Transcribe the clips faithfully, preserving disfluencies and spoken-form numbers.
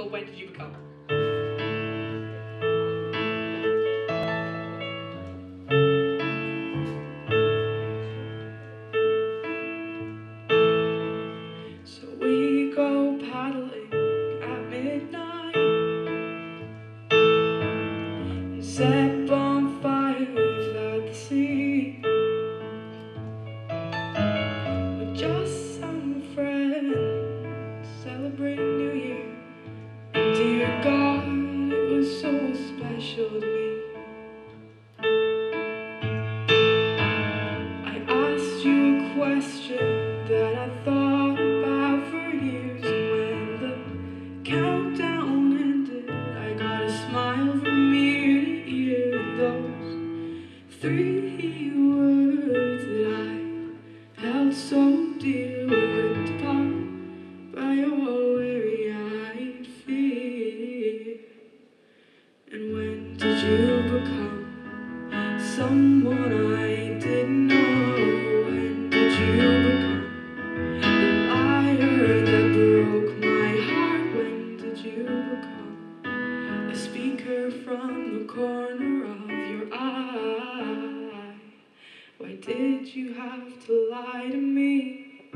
called When Did You Become? So we go paddling at midnight and set bonfires at the sea with just some friends celebrating New Year. And dear God, it was so special to me. I asked you a question that I thought about for years, and when the countdown ended, I got a smile from ear to ear. And those three words that I held so dear were ripped apart by your weary-eyed fear. And when did you become someone I didn't know? When did you become the liar that broke my heart? When did you become a speaker from the corner of your eye? Why did you have to lie to me?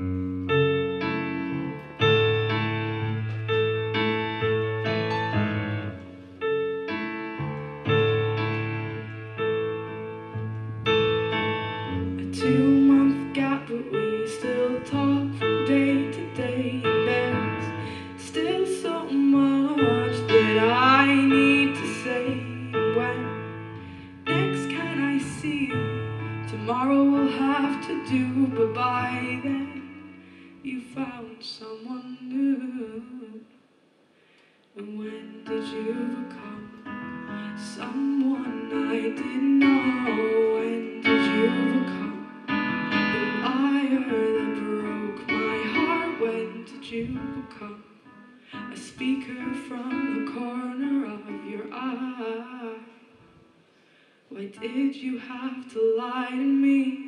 Two-month gap, but we still talk from day to day. And there's still so much that I need to say. When next can I see you? Tomorrow we'll have to do, but by then you found someone new. And when did you become someone I didn't know? When did you become that broke my heart? When did you become a speaker from the corner of your eye? Why did you have to lie to me?